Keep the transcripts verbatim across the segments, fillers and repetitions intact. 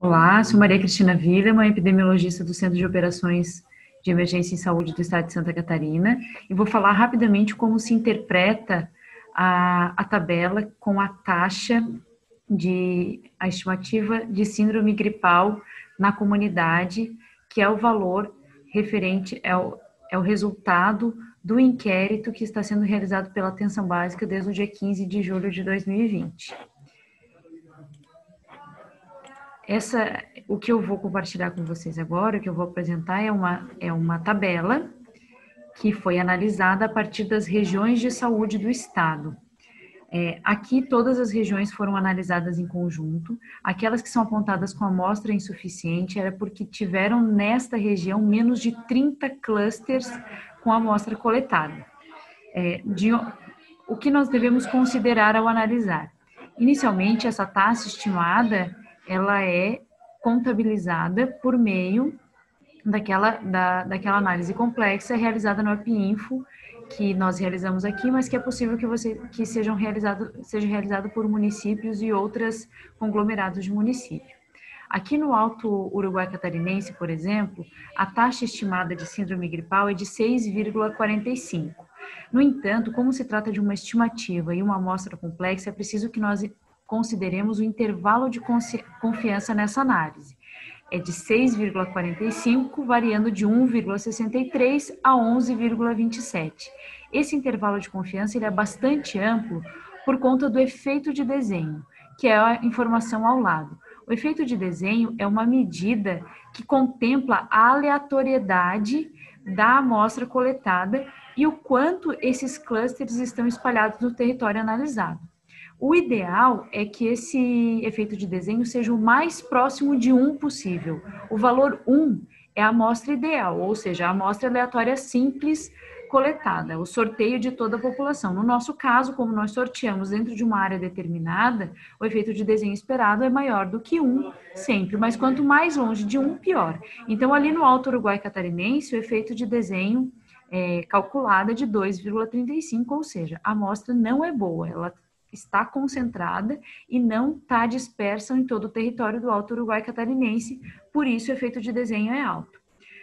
Olá, sou Maria Cristina Wiedemann, epidemiologista do Centro de Operações de Emergência em Saúde do Estado de Santa Catarina, e vou falar rapidamente como se interpreta a, a tabela com a taxa de, a estimativa de síndrome gripal na comunidade, que é o valor referente, é o, é o resultado do inquérito que está sendo realizado pela Atenção Básica desde o dia quinze de julho de dois mil e vinte. Essa, o que eu vou compartilhar com vocês agora, o que eu vou apresentar é uma, é uma tabela que foi analisada a partir das regiões de saúde do estado. É, aqui todas as regiões foram analisadas em conjunto, aquelas que são apontadas com amostra insuficiente era porque tiveram nesta região menos de trinta clusters com amostra coletada. É, de, o que nós devemos considerar ao analisar? Inicialmente, essa taxa estimada, ela é contabilizada por meio daquela, da, daquela análise complexa realizada no EpiInfo, que nós realizamos aqui, mas que é possível que, você, que sejam realizado, seja realizado por municípios e outros conglomerados de município. Aqui no Alto Uruguai Catarinense, por exemplo, a taxa estimada de síndrome gripal é de seis vírgula quarenta e cinco. No entanto, como se trata de uma estimativa e uma amostra complexa, é preciso que nós consideremos o intervalo de confiança nessa análise. É de seis vírgula quarenta e cinco, variando de um vírgula sessenta e três a onze vírgula vinte e sete. Esse intervalo de confiança ele é bastante amplo por conta do efeito de desenho, que é a informação ao lado. O efeito de desenho é uma medida que contempla a aleatoriedade da amostra coletada e o quanto esses clusters estão espalhados no território analisado. O ideal é que esse efeito de desenho seja o mais próximo de um possível. O valor um é a amostra ideal, ou seja, a amostra aleatória simples coletada, o sorteio de toda a população. No nosso caso, como nós sorteamos dentro de uma área determinada, o efeito de desenho esperado é maior do que um sempre, mas quanto mais longe de um, pior. Então, ali no Alto Uruguai Catarinense, o efeito de desenho é calculado é de dois vírgula trinta e cinco, ou seja, a amostra não é boa, ela está concentrada e não está dispersa em todo o território do Alto Uruguai Catarinense, por isso o efeito de desenho é alto.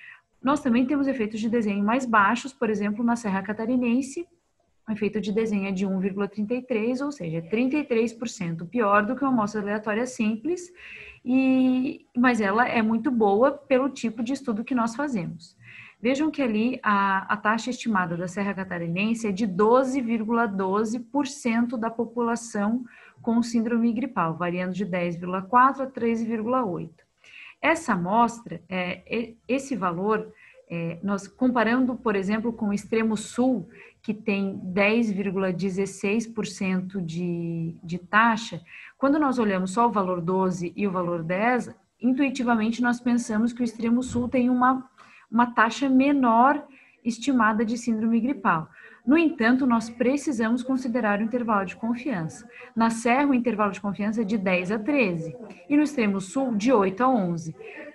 Nós também temos efeitos de desenho mais baixos, por exemplo, na Serra Catarinense, o efeito de desenho é de um vírgula trinta e três, ou seja, trinta e três por cento pior do que uma amostra aleatória simples, e, mas ela é muito boa pelo tipo de estudo que nós fazemos. Vejam que ali a, a taxa estimada da Serra Catarinense é de doze vírgula doze por cento da população com síndrome gripal, variando de dez vírgula quatro por cento a treze vírgula oito por cento. Essa amostra, é, esse valor, é, nós comparando, por exemplo, com o extremo sul, que tem dez vírgula dezesseis por cento de, de taxa, quando nós olhamos só o valor doze e o valor dez, intuitivamente nós pensamos que o extremo sul tem uma, uma taxa menor estimada de síndrome gripal. No entanto, nós precisamos considerar o intervalo de confiança. Na Serra, o intervalo de confiança é de dez a treze, e no extremo sul, de oito a onze.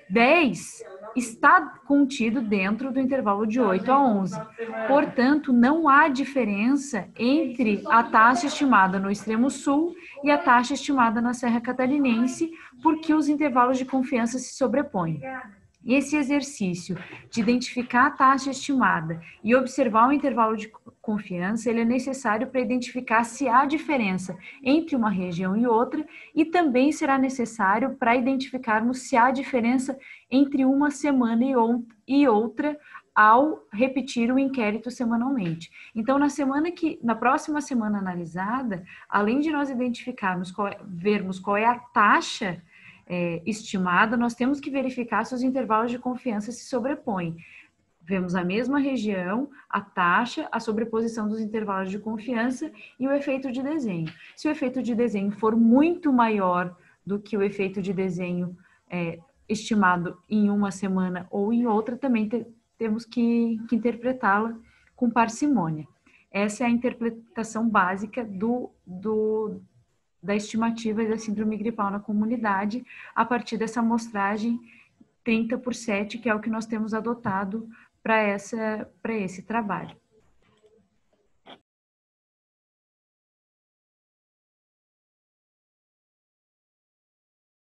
dez está contido dentro do intervalo de oito a onze. Portanto, não há diferença entre a taxa estimada no extremo sul e a taxa estimada na Serra Catarinense, porque os intervalos de confiança se sobrepõem. Esse exercício de identificar a taxa estimada e observar o intervalo de confiança, ele é necessário para identificar se há diferença entre uma região e outra, e também será necessário para identificarmos se há diferença entre uma semana e outra ao repetir o inquérito semanalmente. Então, na semana que, na próxima semana analisada, além de nós identificarmos, qual é, vermos qual é a taxa É, estimada, nós temos que verificar se os intervalos de confiança se sobrepõem. Vemos a mesma região, a taxa, a sobreposição dos intervalos de confiança e o efeito de desenho. Se o efeito de desenho for muito maior do que o efeito de desenho é, estimado em uma semana ou em outra, também te, temos que, que interpretá-la com parcimônia. Essa é a interpretação básica do, do da estimativa da síndrome gripal na comunidade, a partir dessa amostragem trinta por sete, que é o que nós temos adotado para essa, para esse trabalho.